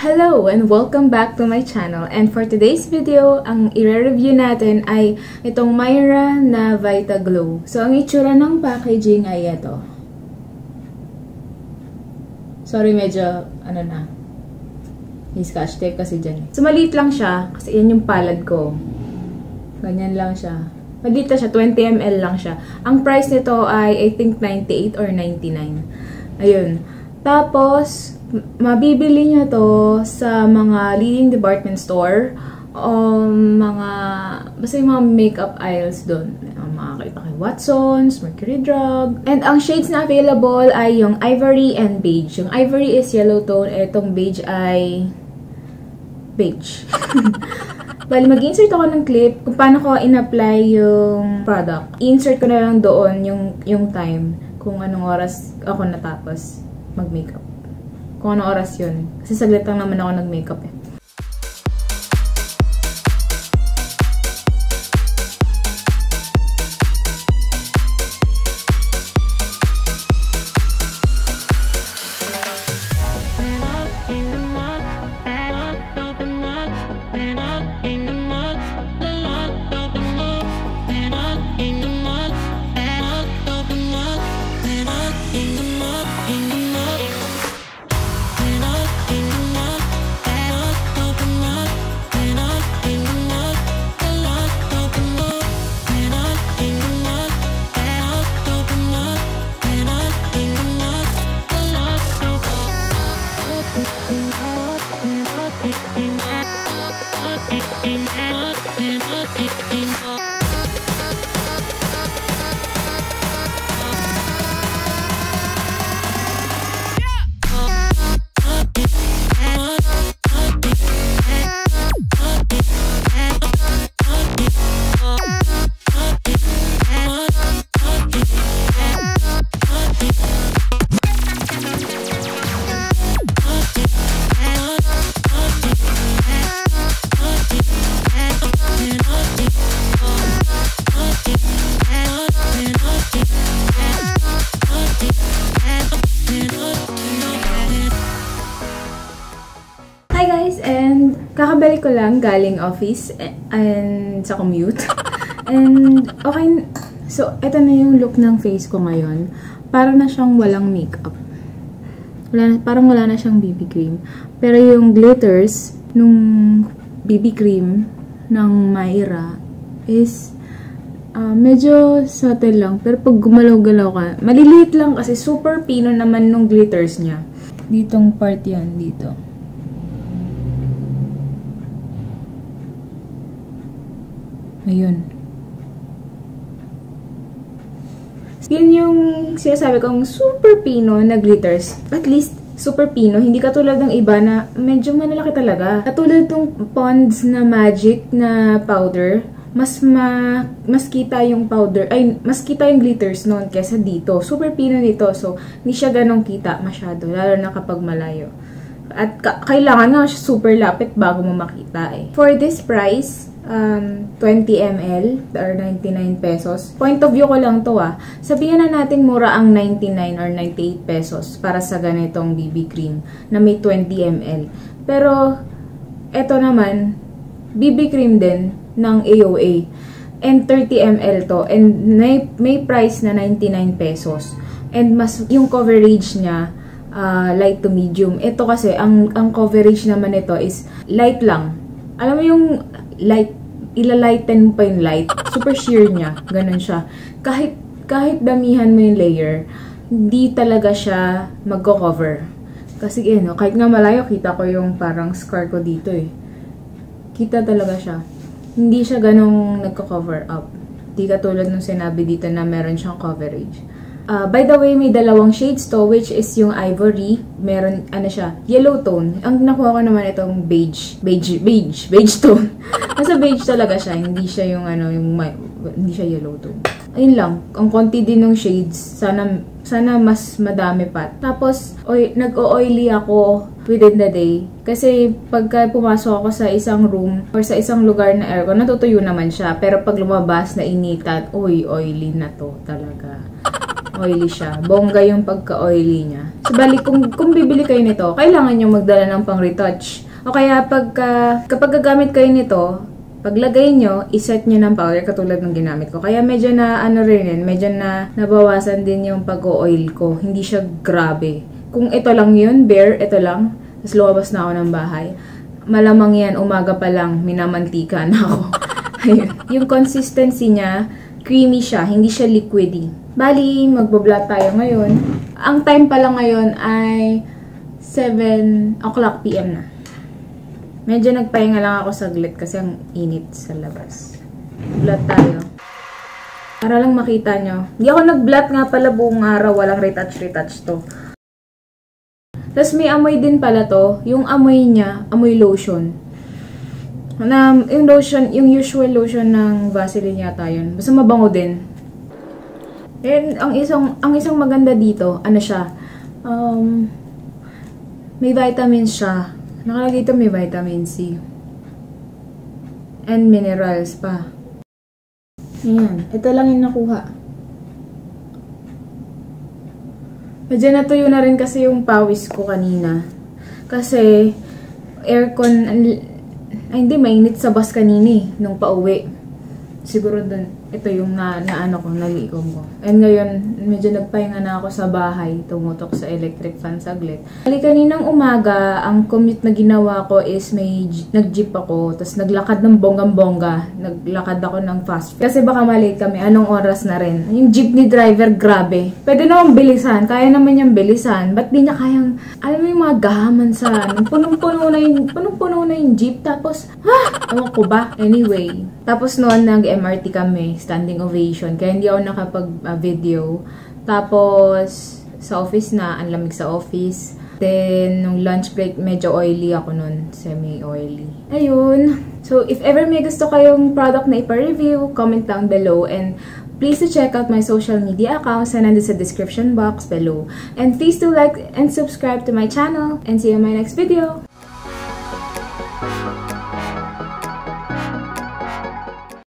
Hello and welcome back to my channel. And for today's video, ang i-review natin ay itong Myra na Vitaglow. So, ang itsura ng packaging ay ito. Sorry, medyo, may scotch tape kasi dyan. So, maliit lang siya kasi yan yung palad ko. Ganyan lang siya. Maliit siya, 20 ml lang siya. Ang price nito ay, I think, 98 or 99. Ayun. Tapos, mabibili nyo to sa mga leading department store o basta yung mga makeup aisles doon. Makakita kay Watson's, Mercury Drug. And ang shades na available ay yung Ivory and Beige. Yung Ivory is yellow tone, etong Beige ay beige. Bali, mag-insert ako ng clip kung paano ko in-apply yung product. I-insert ko na lang doon yung time kung anong oras ako natapos mag-makeup. Kung anong oras yun. Kasi saglit lang naman ako nag-makeup eh. Kakabalik ko lang galing office and sa commute. And okay, so ito na yung look ng face ko ngayon. Parang na siyang walang makeup. Parang wala na siyang BB cream. Pero yung glitters nung BB cream ng Myra is medyo subtle lang. Pero pag gumalaw-galaw ka, maliliit lang kasi super pino naman nung glitters niya. Ditong part yan, dito. Ayun. Yun yung sinasabi kong super pino na glitters. At least, super pino. Hindi katulad ng iba na medyo malalaki talaga. Katulad ng Pond's na Magic na powder. Mas kita yung powder. Ay, mas kita yung glitters noon kesa dito. Super pino nito. So, hindi siya ganong kita masyado. Lalo na kapag malayo. At kailangan na super lapit bago mo makita eh. For this price, 20 ml or 99 pesos. Point of view ko lang to ah. Sabihin na natin mura ang 99 or 98 pesos para sa ganitong BB cream na may 20 ml. Pero, eto naman, BB cream din ng AOA. And 30 ml to. And may price na 99 pesos. And mas yung coverage niya, light to medium. Ito kasi, ang coverage naman ito is light lang. Alam mo yung light, ilalighten mo pa yung light. Super sheer niya. Ganun siya. Kahit damihan mo yung layer, hindi talaga siya magko-cover. Kasi kahit nga malayo, kita ko yung parang scar ko dito eh. Kita talaga siya. Hindi siya ganong nagko-cover up. Di katulad nung sinabi dito na meron siyang coverage. By the way, may dalawang shades to, which is yung Ivory. Meron, siya, yellow tone. Ang nakuha ko naman itong beige tone. Nasa beige talaga siya, hindi siya yung hindi siya yellow tone. Ayun lang, ang konti din ng shades. Sana mas madami pa. Tapos, nag-o-oily ako within the day. Kasi pagka pumasok ako sa isang room or sa isang lugar na aircon, natutuyo naman siya. Pero pag lumabas na initan, oily na to talaga. Oily siya. Bongga yung pagka-oily niya. So, bali, kung bibili kayo nito, kailangan nyo magdala ng pang-retouch. O kaya, kapag gagamit kayo nito, paglagay nyo, iset nyo ng powder katulad ng ginamit ko. Kaya medyo na, medyo na nabawasan din yung pag-oil ko. Hindi siya grabe. Kung ito lang yun, bare, ito lang, tapos lumabas na ako ng bahay, malamang yan, umaga pa lang, minamantika na ako. Yung consistency niya, creamy siya, hindi siya liquidy. Bali, magbablot tayo ngayon. Ang time pala ngayon ay 7 o'clock PM na. Medyo nagpahinga lang ako saglit kasi ang init sa labas. Blot tayo. Para lang makita nyo. Hindi ako nag-blot nga pala buong araw, walang retouch to. Tapos may amoy din pala to. Yung amoy niya, amoy lotion. Yung lotion, yung usual lotion ng Vaseline yata yun. Basta mabango din. And ang isang maganda dito, ano siya? May vitamins siya. Nakalagay dito may vitamin C. And minerals pa. Ayan. Ito lang yung nakuha. Medyo natuyo na rin kasi yung pawis ko kanina. Kasi aircon, ay hindi, mainit sa bus kanina nung pauwi. Siguro dun, ito yung nalikom ko. And ngayon, medyo nagpahinga na ako sa bahay, tumutok sa electric fan saglit. Kaninang umaga, ang commute na ginawa ko is nag-jeep ako, tapos naglakad ng bonggang-bongga. Naglakad ako ng fast food. Kasi baka malate kami, anong oras na rin. Yung jeepney driver, grabe. Pwede naman bilisan, kaya naman yung bilisan. Ba't di niya kayang, alam mo yung mga gahaman sa, punong-puno na yung jeep, tapos, ewan ko ba? Anyway, tapos noon nag-MRT kami, standing ovation. Kaya hindi ako nakapag-video. Tapos, sa office na, ang lamig sa office. Then, nung lunch break, medyo oily ako nun. Semi-oily. Ayun. So, if ever may gusto kayong product na ipa-review, comment down below. And please to check out my social media accounts na nandun sa description box below. And please to like and subscribe to my channel. And see you in my next video.